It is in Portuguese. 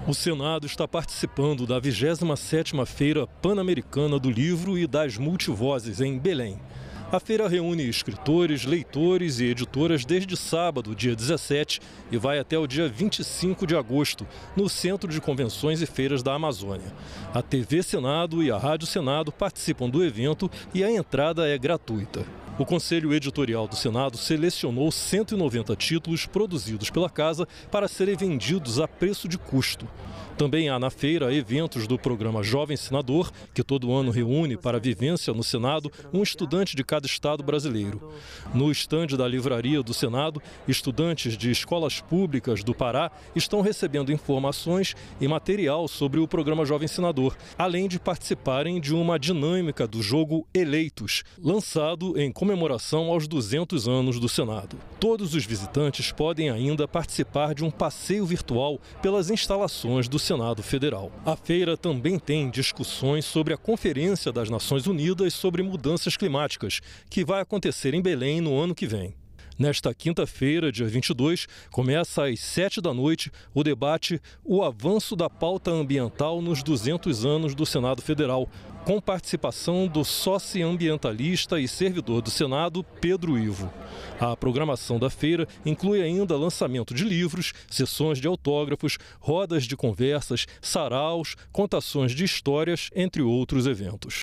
O Senado está participando da 27ª Feira Pan-Americana do Livro e das Multivozes, em Belém. A feira reúne escritores, leitores e editoras desde sábado, dia 17, e vai até o dia 25 de agosto, no Centro de Convenções e Feiras da Amazônia. A TV Senado e a Rádio Senado participam do evento e a entrada é gratuita. O Conselho Editorial do Senado selecionou 190 títulos produzidos pela casa para serem vendidos a preço de custo. Também há na feira eventos do programa Jovem Senador, que todo ano reúne para a vivência no Senado um estudante de cada estado brasileiro. No estande da Livraria do Senado, estudantes de escolas públicas do Pará estão recebendo informações e material sobre o programa Jovem Senador, além de participarem de uma dinâmica do jogo Eleitos, lançado em comemoração aos 200 anos do Senado. Todos os visitantes podem ainda participar de um passeio virtual pelas instalações do Senado Federal. A feira também tem discussões sobre a Conferência das Nações Unidas sobre Mudanças Climáticas, que vai acontecer em Belém no ano que vem. Nesta quinta-feira, dia 22, começa às 19h o debate O Avanço da Pauta Ambiental nos 200 anos do Senado Federal, com participação do socioambientalista e servidor do Senado, Pedro Ivo. A programação da feira inclui ainda lançamento de livros, sessões de autógrafos, rodas de conversas, saraus, contações de histórias, entre outros eventos.